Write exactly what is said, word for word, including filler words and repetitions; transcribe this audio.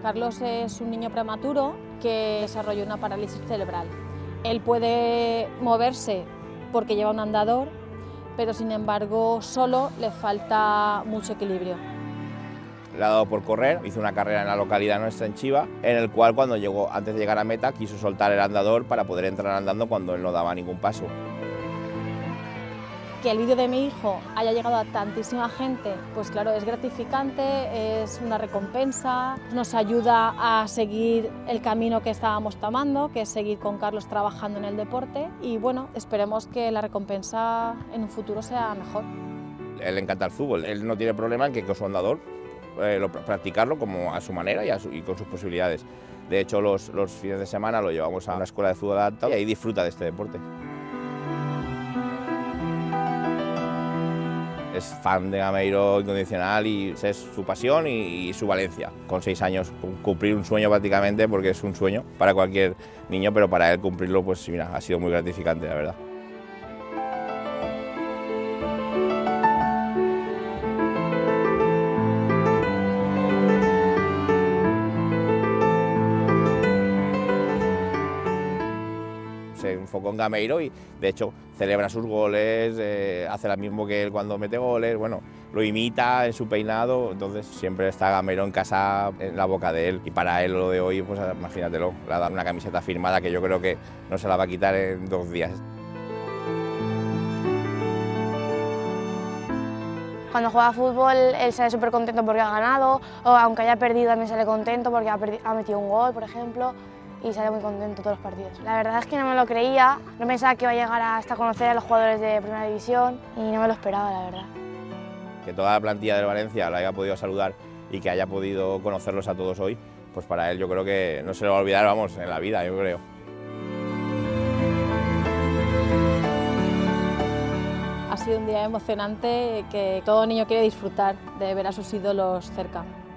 Carlos es un niño prematuro que desarrolló una parálisis cerebral. Él puede moverse porque lleva un andador, pero sin embargo solo le falta mucho equilibrio. Le ha dado por correr, hizo una carrera en la localidad nuestra, en Chiva, en el cual cuando llegó, antes de llegar a meta, quiso soltar el andador para poder entrar andando cuando él no daba ningún paso. Que el vídeo de mi hijo haya llegado a tantísima gente, pues claro, es gratificante, es una recompensa, nos ayuda a seguir el camino que estábamos tomando, que es seguir con Carlos trabajando en el deporte, y bueno, esperemos que la recompensa en un futuro sea mejor. Él le encanta el fútbol, él no tiene problema en que con su andador eh, lo, practicarlo como a su manera y, a su, y con sus posibilidades. De hecho, los, los fines de semana lo llevamos a una escuela de fútbol adaptado y ahí disfruta de este deporte. Es fan de Gameiro incondicional y es su pasión y, y su valencia. Con seis años cumplir un sueño prácticamente, porque es un sueño para cualquier niño, pero para él cumplirlo, pues mira, ha sido muy gratificante, la verdad. Se enfocó en Gameiro y de hecho celebra sus goles, eh, hace lo mismo que él cuando mete goles, bueno, lo imita en su peinado, entonces siempre está Gameiro en casa, en la boca de él, y para él lo de hoy, pues imagínatelo, le ha dado una camiseta firmada que yo creo que no se la va a quitar en dos días. Cuando juega fútbol él sale súper contento porque ha ganado, o aunque haya perdido también sale contento porque ha, ha metido un gol, por ejemplo, y sale muy contento todos los partidos. La verdad es que no me lo creía, no pensaba que iba a llegar hasta conocer a los jugadores de Primera División y no me lo esperaba, la verdad. Que toda la plantilla del Valencia la haya podido saludar y que haya podido conocerlos a todos hoy, pues para él yo creo que no se lo va a olvidar, vamos, en la vida, yo creo. Ha sido un día emocionante que todo niño quiere disfrutar de ver a sus ídolos cerca.